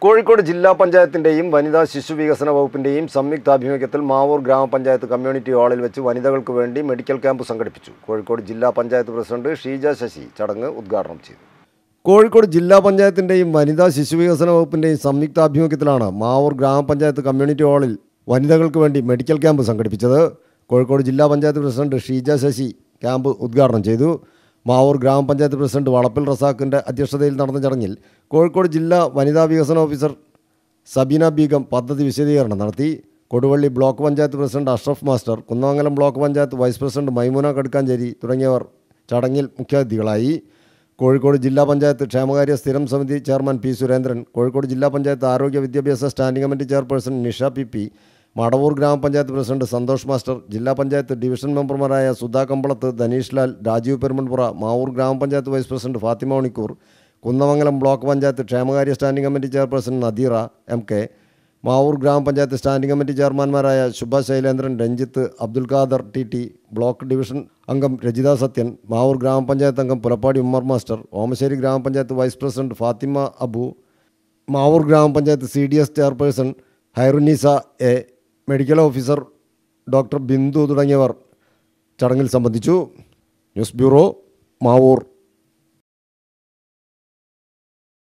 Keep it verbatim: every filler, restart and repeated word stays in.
കോഴിക്കോട് ജില്ലാ പഞ്ചായത്തിന്റെയും വനിതാ ശിശു വികസന വകുപ്പിന്റെയും സംയുക്താഭിമുഖ്യത്തിൽ മാവൂർ ഗ്രാമപഞ്ചായത്ത് കമ്മ്യൂണിറ്റി ഹാളിൽ വെച്ച് വനിതകൾക്ക് വേണ്ടി മെഡിക്കൽ ക്യാമ്പ് സംഘടിപ്പിച്ചു. കോഴിക്കോട് ജില്ലാ പഞ്ചായത്ത് പ്രസിഡന്റ് ഷീജ ശശി ചടങ്ങ് ഉദ്ഘാടനം ചെയ്തു. കോഴിക്കോട് ജില്ലാ പഞ്ചായത്തിന്റെയും വനിതാ ശിശു വികസന വകുപ്പിന്റെയും സംയുക്താഭിമുഖ്യത്തിലാണ് മാവൂർ ഗ്രാമപഞ്ചായത്ത് കമ്മ്യൂണിറ്റി ഹാളിൽ വനിതകൾക്ക് വേണ്ടി മെഡിക്കൽ ക്യാമ്പ് സംഘടിപ്പിച്ചത്. കോഴിക്കോട് ജില്ലാ പഞ്ചായത്ത് പ്രസിഡന്റ് ഷീജ ശശി ക്യാമ്പ് ഉദ്ഘാടനം ചെയ്തു. മാവൂർ ഗ്രാമപഞ്ചായത്ത് പ്രസിഡന്റ് വളപ്പിൽ റസാഖിൻ്റെ അധ്യക്ഷതയിൽ നടന്ന ചടങ്ങിൽ കോഴിക്കോട് ജില്ലാ വനിതാ വികസന ഓഫീസർ സബീന ബീഗം പദ്ധതി വിശദീകരണം നടത്തി. Koduvally block panchayat president Ashraf master, Kunnamangalam block panchayat vice president Maimoona Kadukkanchery തുടങ്ങിയവർ ചടങ്ങിൽ മുഖ്യാതിഥികളായി. കോഴിക്കോട് ജില്ലാ പഞ്ചായത്ത് ക്ഷേമകാര്യ സ്ഥിരം സമിതി ചെയർമാൻ പി സുരേന്ദ്രൻ, കോഴിക്കോട് ജില്ലാ പഞ്ചായത്ത് ആരോഗ്യ വിദ്യാഭ്യാസ standing committee chairperson Nisha P P, Madavoor ഗ്രാമപഞ്ചായത്ത് പ്രസിഡന്റ് സന്തോഷ് മാസ്റ്റർ, ജില്ലാ പഞ്ചായത്ത് ഡിവിഷൻ മെമ്പർമാരായ സുധാ കമ്പളത്ത്, ധനീഷ് ലാൽ, രാജീവ് പെരുമൺപുറ, മാവൂർ ഗ്രാമപഞ്ചായത്ത് വൈസ് പ്രസിഡന്റ് ഫാത്തിമ മണിക്കൂർ, കുന്നമംഗലം ബ്ലോക്ക് പഞ്ചായത്ത് ക്ഷേമകാര്യ standing committee chairperson Nadeera M K, Mavoor ഗ്രാമപഞ്ചായത്ത് സ്റ്റാൻഡിംഗ് കമ്മിറ്റി ചെയർമാൻമാരായ Shubha Shailendran, Ranjith, Abdul Khader T T, block division അംഗം രജിത സത്യൻ, മാവൂർ ഗ്രാമപഞ്ചായത്ത് അംഗം പുലപ്പാടി ഉമ്മർ മാസ്റ്റർ, ഓമശ്ശേരി ഗ്രാമപഞ്ചായത്ത് വൈസ് പ്രസിഡന്റ് ഫാത്തിമ അബു, മാവൂർ ഗ്രാമപഞ്ചായത്ത് C D S chairperson Hairunisa A, medical officer doctor Bindu തുടങ്ങിയവർ ചടങ്ങിൽ സംബന്ധിച്ചു. News bureau, Mavoor.